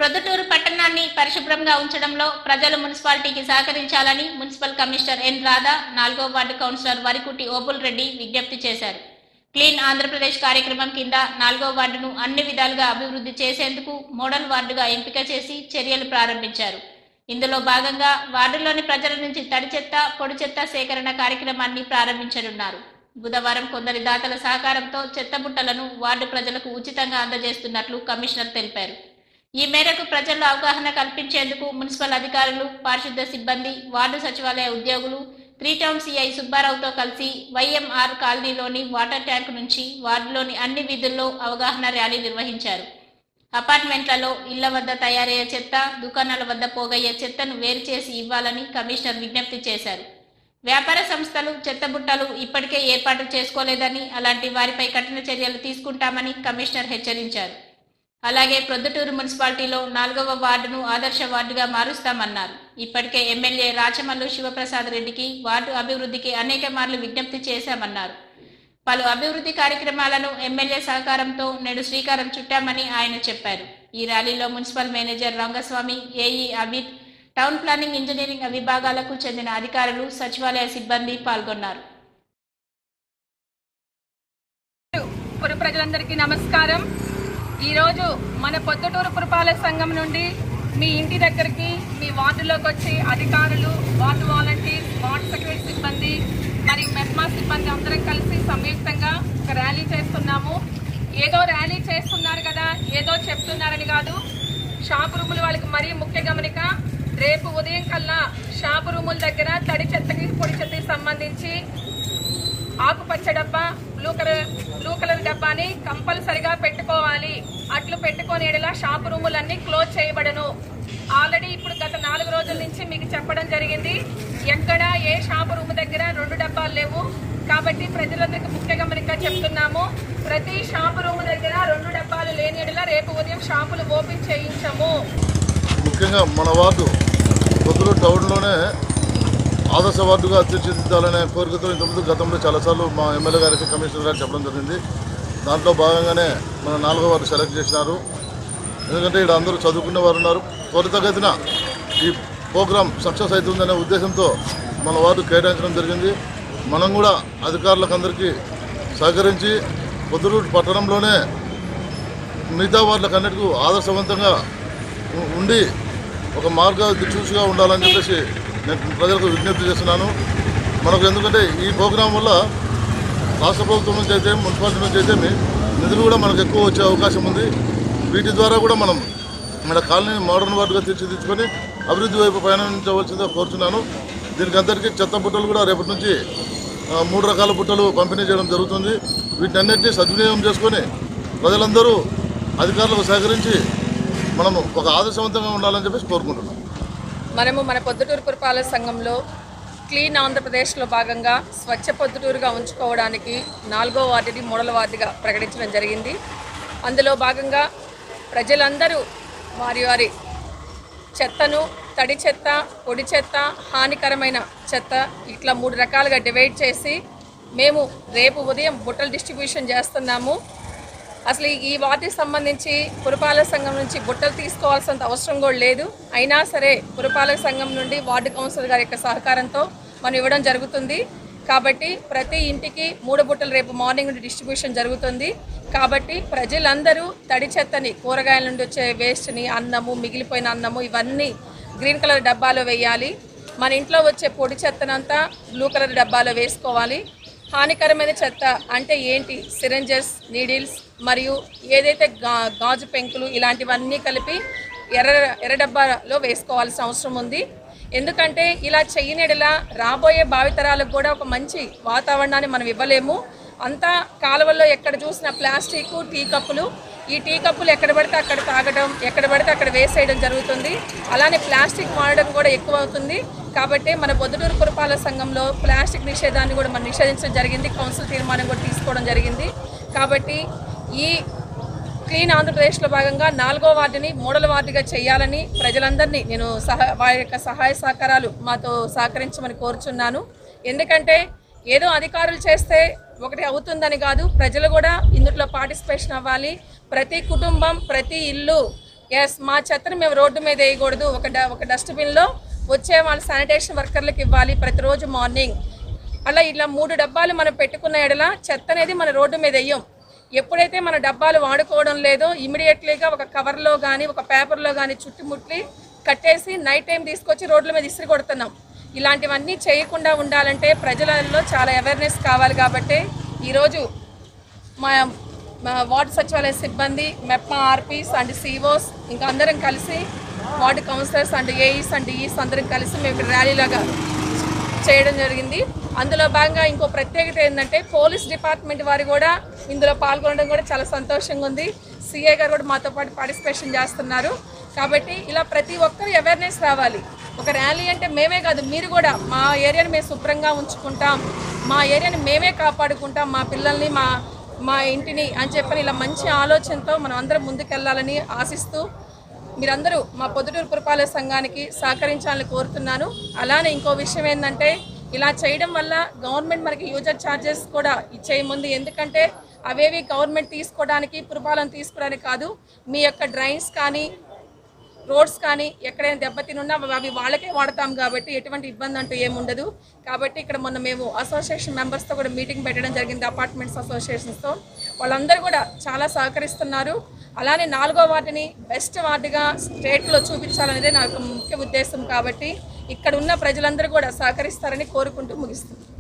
ప్రొద్దుటూరు పట్టణాన్ని పరిశుభ్రంగా ఉంచడంలో ప్రజలు మున్సిపాలిటీకి సహకరించాలని మున్సిపల్ కమిషనర్ ఎన్ రాధా 4వ వార్డు కౌన్సిలర్ వరికుటి ఓబుల్ రెడ్డి విజ్ఞప్తి చేశారు. క్లీన్ ఆంధ్రప్రదేశ్ కార్యక్రమం కింద 4వ వార్డును అన్ని విధాలుగా అభివృద్ధి చేసేందుకు మోడల్ వార్డుగా ఎంపిక చేసి చర్యలు ప్రారంభించారు. ఇందులో భాగంగా వార్డులోని ప్రజల నుంచి తడి చెత్త, పొడి చెత్త సేకరణ కార్యక్రమాన్ని ప్రారంభించనున్నారు. బుధవారం కొందరి దాతల సహకారంతో చెత్త బుట్టలను వార్డు ప్రజలకు ఉచితంగా అందజేస్తున్నట్లు కమిషనర్ తెలిపారు. ఈ మేరకు ప్రజల్లో అవగాహన కల్పించేందుకు మున్సిపల్ అధికారులు, పారిశుద్ధ్య సిబ్బంది, వార్డు సచివాలయ ఉద్యోగులు 3 టౌన్ సిఐ సుబ్బారావుతో కలిసి వైఎంఆర్ కాలనీలోని వాటర్ ట్యాంకు నుంచి వార్డులోని అన్ని వీధుల్లో అవగాహన ర్యాలీ నిర్వహించారు. అపార్ట్మెంట్లలో, ఇళ్ల వద్ద తయారయ్యే చెత్త, దుకాణాల వద్ద పోగయ్యే చెత్తను వేరు చేసి ఇవ్వాలని కమిషనర్ విజ్ఞప్తి చేశారు. వ్యాపార సంస్థలు చెత్త బుట్టలు ఇప్పటికే ఏర్పాటు చేసుకోలేదని, అలాంటి వారిపై కఠిన చర్యలు తీసుకుంటామని కమిషనర్ హెచ్చరించారు. అలాగే ప్రొద్దుటూరు మున్సిపాలిటీలో 4వ వార్డును ఆదర్శ వార్డుగా మారుస్తామన్నారు. ఇప్పటికే ఎమ్మెల్యే రాచమల్లు శివప్రసాద్ రెడ్డికి వార్డు అభివృద్ధికి అనేక మార్లు విజ్ఞప్తి చేశామన్నారు. పలు అభివృద్ధి కార్యక్రమాలను ఎమ్మెల్యే సహకారంతో నేడు శ్రీకారం చుట్టామని ఆయన చెప్పారు. ఈ ర్యాలీలో municipal manager Rangaswamy, AE Amit, town planning, engineering విభాగాలకు చెందిన అధికారులు, సచివాలయ సిబ్బంది పాల్గొన్నారు. ప్రజలందరికీ నమస్కారం. ఈరోజు మన పొద్దుటూరు పురపాలక సంఘం నుండి మీ ఇంటి దగ్గరికి, మీ వార్డులోకి వచ్చి అధికారులు, వార్డు వాలంటీర్స్, వార్డు సెక్రటరీ సిబ్బంది మరియు మెస్మా సిబ్బంది అందరం కలిసి సంయుక్తంగా ఒక ర్యాలీ చేస్తున్నాము. ఏదో ర్యాలీ చేస్తున్నారు కదా, ఏదో చెప్తున్నారని కాదు. షాపు రూముల వాళ్ళకి మరీ ముఖ్య గమనిక, రేపు ఉదయం కల్లా షాపు రూముల దగ్గర తడి చెత్తకి, పొడి చెత్తకి సంబంధించి ఆకుపచ్చ డబ్బా, బ్లూ కలర్ డబ్బాని కంపల్సరిగా పెట్టుకోవాలి. అట్లు పెట్టుకొని ఎడలా షాపు రూములన్నీ క్లోజ్ చేయబడను. ఆల్రెడీ ఇప్పుడు గత 4 రోజుల నుంచి మీకు చెప్పడం జరిగింది. ఎక్కడ ఏ షాపు రూమ్ దగ్గర 2 డబ్బాలు లేవు. కాబట్టి ప్రజలందరికీ ముఖ్య గమనిక చెప్తున్నాము. ప్రతి షాపు రూమ్ దగ్గర 2 డబ్బాలు లేని ఎడలా రేపు ఉదయం షాపులు ఓపెన్ చేయించము. ముఖ్యంగా మన వార్డు పొద్దుటూరు టౌన్లోనే ఆదర్శ వార్డుగా తీర్చిదిద్దాలనే కోరికతో ఇంతకుముందు గతంలో చాలాసార్లు మా ఎమ్మెల్యే గారికి, కమిషనర్ గారికి చెప్పడం జరిగింది. దాంట్లో భాగంగానే మన 4వ వార్డు సెలెక్ట్ చేసినారు. ఎందుకంటే ఇక్కడ అందరూ చదువుకునే వారు ఉన్నారు. త్వరితగతిన ఈ ప్రోగ్రాం సక్సెస్ అవుతుందనే ఉద్దేశంతో మన వార్డు కేటాయించడం జరిగింది. మనం కూడా అధికారులకు అందరికీ సహకరించి పొద్దుటూరు పట్టణంలోనే మిగతా వార్డులకు అన్నిటికీ ఆదర్శవంతంగా ఉండి ఒక మార్గదర్శిగా ఉండాలని చెప్పేసి నేను ప్రజలకు విజ్ఞప్తి చేస్తున్నాను. మనకు ఎందుకంటే ఈ ప్రోగ్రాం వల్ల రాష్ట్ర ప్రభుత్వం నుంచి అయితే, మున్సిపాలిటీ నుంచి అయితే నిధులు కూడా మనకు ఎక్కువ వచ్చే అవకాశం ఉంది. వీటి ద్వారా కూడా మనం మన కాలనీని మోడర్న్ వార్డుగా తీర్చిదిద్దుకొని అభివృద్ధి వైపు పయనించవలసిందిగా కోరుతున్నాను. దీనికి అందరికీ చెత్త బుట్టలు కూడా రేపటి నుంచి 3 రకాల బుట్టలు పంపిణీ చేయడం జరుగుతుంది. వీటిని అన్నింటినీ సద్వినియోగం చేసుకొని ప్రజలందరూ అధికారులకు సహకరించి మనము ఒక ఆదర్శవంతంగా ఉండాలని చెప్పేసి కోరుకుంటున్నాం. మనము మన పొద్దుటూరు పురపాలక సంఘంలో క్లీన్ ఆంధ్రప్రదేశ్లో భాగంగా స్వచ్ఛ పొద్దుటూరుగా ఉంచుకోవడానికి 4వ వార్డుని మోడల్ వార్డుగా ప్రకటించడం జరిగింది. అందులో భాగంగా ప్రజలందరూ వారి చెత్తను, తడి చెత్త, పొడి చెత్త, హానికరమైన చెత్త ఇట్లా 3 రకాలుగా డివైడ్ చేసి మేము రేపు ఉదయం బుట్టలు డిస్ట్రిబ్యూషన్ చేస్తున్నాము. అసలు ఈ వార్డుకి సంబంధించి పురపాలక సంఘం నుంచి బుట్టలు తీసుకోవాల్సినంత అవసరం కూడా లేదు. అయినా సరే పురపాలక సంఘం నుండి వార్డు కౌన్సిలర్ గారి యొక్క సహకారంతో మనం ఇవ్వడం జరుగుతుంది. కాబట్టి ప్రతి ఇంటికి 3 బుట్టలు రేపు మార్నింగ్ నుండి డిస్ట్రిబ్యూషన్ జరుగుతుంది. కాబట్టి ప్రజలందరూ తడి చెత్తని, కూరగాయల నుండి వచ్చే వేస్ట్ని, అన్నము, మిగిలిపోయిన అన్నము ఇవన్నీ గ్రీన్ కలర్ డబ్బాలో వేయాలి. మన ఇంట్లో వచ్చే పొడి చెత్తనంతా బ్లూ కలర్ డబ్బాలో వేసుకోవాలి. హానికరమైన చెత్త అంటే ఏంటి, సిరంజెస్, నీడిల్స్ మరియు ఏదైతే గాజు పెంకులు ఇలాంటివన్నీ కలిపి ఎర్ర డబ్బాలో వేసుకోవాల్సిన అవసరం ఉంది. ఎందుకంటే ఇలా చేయనిడలా రాబోయే భావితరాలకు కూడా ఒక మంచి వాతావరణాన్ని మనం ఇవ్వలేము. అంతా కాలువల్లో ఎక్కడ చూసిన ప్లాస్టిక్, టీ కప్పులు, ఈ టీ కప్పులు ఎక్కడ పడితే అక్కడ తాగడం, ఎక్కడ పడితే అక్కడ వేసేయడం జరుగుతుంది. అలానే ప్లాస్టిక్ వాడడం కూడా ఎక్కువ అవుతుంది. కాబట్టి మన పొద్దుటూరు పురపాలక సంఘంలో ప్లాస్టిక్ నిషేధాన్ని కూడా మనం నిషేధించడం జరిగింది. కౌన్సిల్ తీర్మానం కూడా తీసుకోవడం జరిగింది. కాబట్టి ఈ క్లీన్ ఆంధ్రప్రదేశ్లో భాగంగా 4వ వార్డుని మోడల్ వార్డుగా చేయాలని ప్రజలందరినీ నేను వారి యొక్క సహాయ సహకారాలు మాతో సహకరించమని కోరుచున్నాను. ఎందుకంటే ఏదో అధికారులు చేస్తే ఒకటి అవుతుందని కాదు, ప్రజలు కూడా ఇందులో పార్టిసిపేషన్ అవ్వాలి. ప్రతి కుటుంబం, ప్రతి ఇల్లు ఎస్, మా చెత్తను మేము రోడ్డు మీద వేయకూడదు. ఒక డస్ట్బిన్లో వచ్చే వాళ్ళ శానిటేషన్ వర్కర్లకు ఇవ్వాలి ప్రతిరోజు మార్నింగ్. అలా ఇలా 3 డబ్బాలు మనం పెట్టుకున్న ఎడల చెత్త అనేది మన రోడ్డు మీద వేయం. ఎప్పుడైతే మన డబ్బాలు వాడుకోవడం లేదో ఇమీడియట్లీగా ఒక కవర్లో కానీ ఒక పేపర్లో కానీ చుట్టుముట్టి కట్టేసి నైట్ టైం తీసుకొచ్చి రోడ్ల మీద ఇసిరి కొడుతున్నాం. ఇలాంటివన్నీ చేయకుండా ఉండాలంటే ప్రజలలో చాలా అవేర్నెస్ కావాలి. కాబట్టి ఈరోజు మా వార్డు సచివాలయ సిబ్బంది, మెప్మా ఆర్పీస్ అండ్ సిఓస్ ఇంకా అందరం కలిసి ward councillors and AEs and EEs అందరం కలిసి మేము ఇక్కడ ర్యాలీలాగా చేయడం జరిగింది. అందులో భాగంగా ఇంకో ప్రత్యేకత ఏంటంటే పోలీస్ డిపార్ట్మెంట్ వారు కూడా ఇందులో పాల్గొనడం కూడా చాలా సంతోషంగా ఉంది. సిఐ గారు కూడా మాతో పాటు పార్టిసిపేషన్ చేస్తున్నారు. కాబట్టి ఇలా ప్రతి ఒక్కరు అవేర్నెస్ రావాలి. ఒక ర్యాలీ అంటే మేమే కాదు, మీరు కూడా మా ఏరియాని మేము శుభ్రంగా ఉంచుకుంటాం, మా ఏరియాని మేమే కాపాడుకుంటాం, మా పిల్లల్ని మా ఇంటిని అని చెప్పని ఇలా మంచి ఆలోచనతో మనం అందరం ముందుకెళ్లాలని ఆశిస్తూ మీరందరూ మా పొద్దుటూరు పురపాలక సంఘానికి సహకరించాలని కోరుతున్నాను. అలానే ఇంకో విషయం ఏంటంటే ఇలా చేయడం వల్ల గవర్నమెంట్ మనకి యూజర్ ఛార్జెస్ కూడా ఇచ్చే ముందు, ఎందుకంటే అవేవి గవర్నమెంట్ తీసుకోవడానికి పురపాలన తీసుకోవడానికి కాదు, మీ యొక్క డ్రైన్స్ కానీ రోడ్స్ కానీ ఎక్కడైనా దెబ్బతినున్నా అవి వాళ్ళకే వాడతాం కాబట్టి ఎటువంటి ఇబ్బంది అంటూ ఏముండదు. కాబట్టి ఇక్కడ మొన్న మేము అసోసియేషన్ మెంబర్స్తో కూడా మీటింగ్ పెట్టడం జరిగింది, అపార్ట్మెంట్స్ అసోసియేషన్స్తో. వాళ్ళందరూ కూడా చాలా సహకరిస్తున్నారు. అలానే 4వ వార్డుని బెస్ట్ వార్డుగా స్టేట్లో చూపించాలనేదే నాకు ముఖ్య ఉద్దేశం. కాబట్టి ఇక్కడ ఉన్న ప్రజలందరూ కూడా సహకరిస్తారని కోరుకుంటూ ముగిస్తుంది.